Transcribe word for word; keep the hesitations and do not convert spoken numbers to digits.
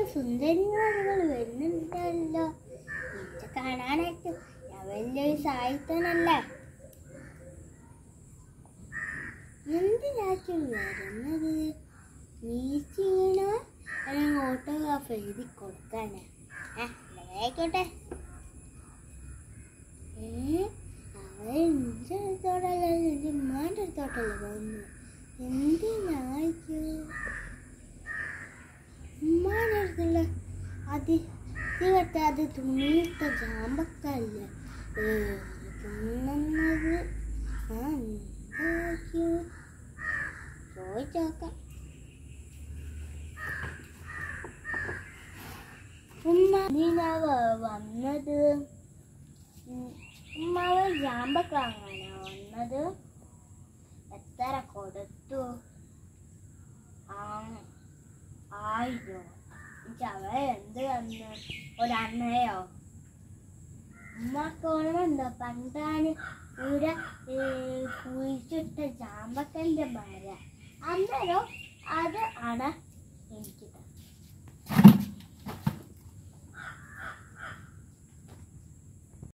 സുന്ദരിമാരുകൾ വരുന്നുണ്ടല്ലോ. ഇത് കാണാനായിട്ട് ഞാൻ വലിയൊരു സാഹിത്യനല്ലേ. എന്തിനാക്കി വരുന്നത്? മീറ്റിങ്ങിനോ അല്ലെങ്കിൽ ഓട്ടോഗ്രാഫ് എഴുതി കൊടുക്കാനാ? ആയിക്കോട്ടെ. ഏ അവൻ എൻ്റെ അടുത്തോട്ടല്ല, എൻ്റെ ഉമ്മാൻ്റെ അടുത്തോട്ടല്ല വന്നു. എന്തിനായിക്കോ? ഉമ്മാൻ്റെ അടുത്തുള്ള അത് ഇത് പറ്റാതെ തുണിയിട്ട ജാമ്പക്കല്ലേ തിന്നുന്നത്. ആ എന്താക്കിയോ ചോദിച്ചോക്കാം. ഉമ്മ നീനാവ വന്നത്? ഉമ്മാവ് ജാമ്പക്ക വാങ്ങാനാ വന്നത്? എത്ര കൊടുത്തു? ആ ആയിരോ? അവ എന്ത് തന്നു? ഒരണ്ണയോ? ഉമ്മക്ക് ഓർമ്മയുണ്ടോ പണ്ടാണ് ഇവിടെ